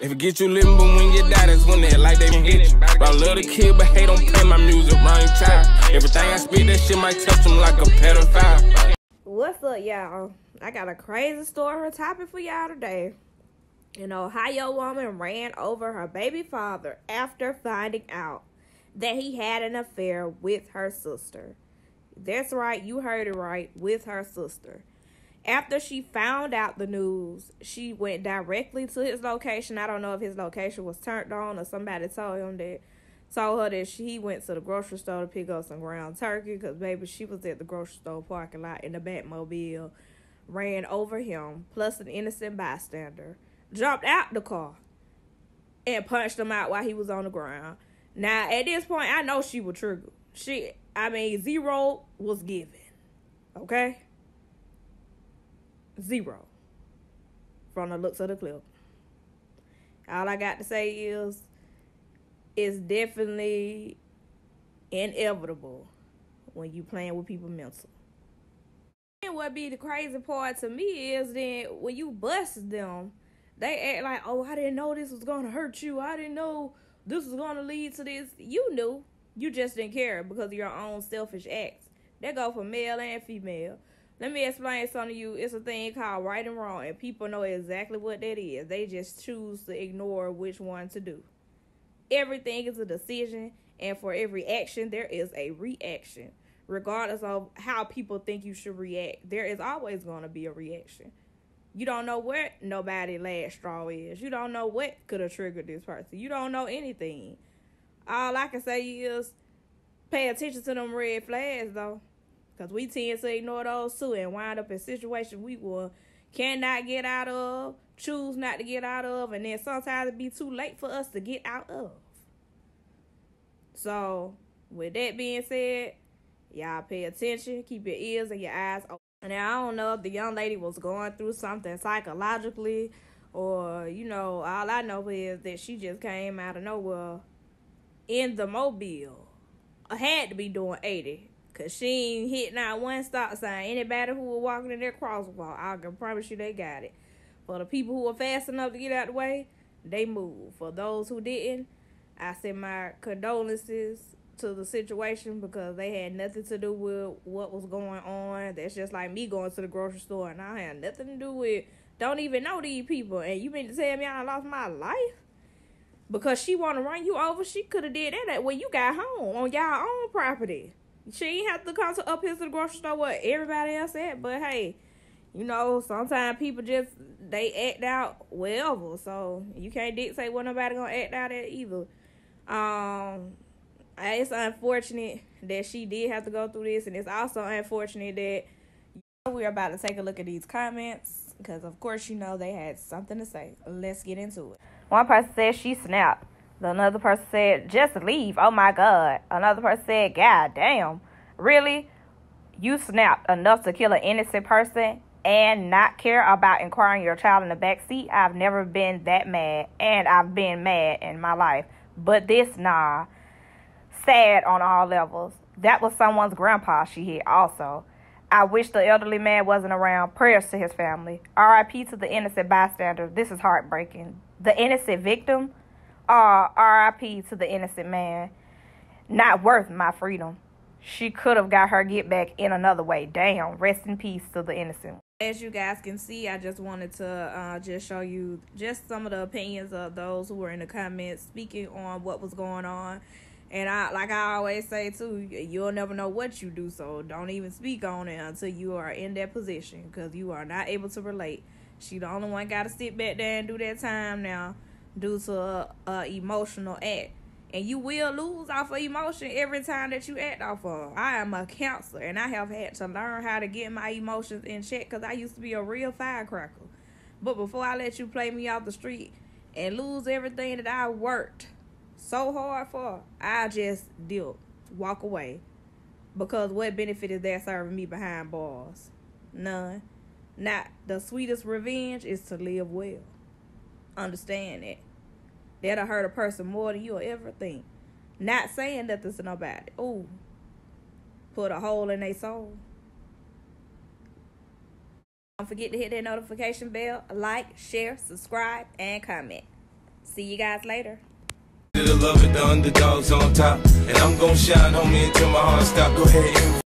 If it get you living, but when you die, that's when they like they hit you. I love the kid, but hate don't play my music wrong time. Everything I spit, that shit might touch them like a pedophile. What's up, y'all? I got a crazy story topic for y'all today. An Ohio woman ran over her baby father after finding out that he had an affair with her sister. That's right, you heard it right, with her sister. After she found out the news, she went directly to his location. I don't know if his location was turned on or somebody told her that he went to the grocery store to pick up some ground turkey, because baby, she was at the grocery store parking lot in the Batmobile, ran over him, plus an innocent bystander, jumped out the car, and punched him out while he was on the ground. Now, at this point, I know she was triggered. Zero was given. Okay? Zero. From the looks of the clip. All I got to say is, it's definitely inevitable when you playing with people mental. And what be the crazy part to me is then when you bust them, they act like, oh, I didn't know this was going to hurt you. I didn't know this was going to lead to this. You knew. You just didn't care because of your own selfish acts. That go for male and female. Let me explain something to you. It's a thing called right and wrong, and people know exactly what that is. They just choose to ignore which one to do. Everything is a decision, and for every action, there is a reaction. Regardless of how people think you should react, there is always going to be a reaction. You don't know what nobody's last straw is. You don't know what could have triggered this person. You don't know anything. All I can say is pay attention to them red flags, though. Because we tend to ignore those, too, and wind up in situations we cannot get out of, choose not to get out of, and then sometimes it be too late for us to get out of. So, with that being said, y'all pay attention, keep your ears and your eyes open. Now, I don't know if the young lady was going through something psychologically or, all I know is that she just came out of nowhere in the mobile. I had to be doing 80 because she ain't hit not one stop sign. Anybody who was walking in their crosswalk, I can promise you they got it. For the people who were fast enough to get out the way, they moved. For those who didn't, I send my condolences to the situation because they had nothing to do with what was going on. That's just like me going to the grocery store and I had nothing to do with, don't even know these people. And you mean to tell me I lost my life? Because she want to run you over? She could have did that when you got home on y'all own property. She ain't have to come up here to the grocery store where everybody else at. But hey, sometimes people just, they act out wherever. So you can't dictate what nobody gonna act out at either. It's unfortunate that she did have to go through this, and it's also unfortunate that we're about to take a look at these comments because, of course, they had something to say. Let's get into it. One person said she snapped. Another person said, just leave. Oh, my God. Another person said, God damn. Really? You snapped enough to kill an innocent person and not care about inquiring your child in the back seat? I've never been that mad, and I've been mad in my life. But this, nah. Sad on all levels. That was someone's grandpa she hit also. I wish the elderly man wasn't around. Prayers to his family. R.I.P. to the innocent bystander. This is heartbreaking. The innocent victim? R.I.P. to the innocent man. Not worth my freedom. She could have got her get back in another way. Damn. Rest in peace to the innocent. As you guys can see, I just wanted to just show you just some of the opinions of those who were in the comments speaking on what was going on. And like I always say, too, you'll never know what you do, so don't even speak on it until you are in that position because you are not able to relate. She the only one got to sit back there and do that time now due to a emotional act. And you will lose off of emotion every time that you act off of. I am a counselor, and I have had to learn how to get my emotions in check because I used to be a real firecracker. But before I let you play me off the street and lose everything that I worked so hard for, I just walk away. Because what benefit is that serving me behind bars? None. Not the sweetest revenge is to live well. Understand that. That'll hurt a person more than you'll ever think. Not saying that this is nobody. Ooh. Put a hole in their soul. Don't forget to hit that notification bell, like, share, subscribe, and comment. See you guys later. The love it, the underdogs on top. And I'm gon' shine, homie, until my heart stop. Go ahead and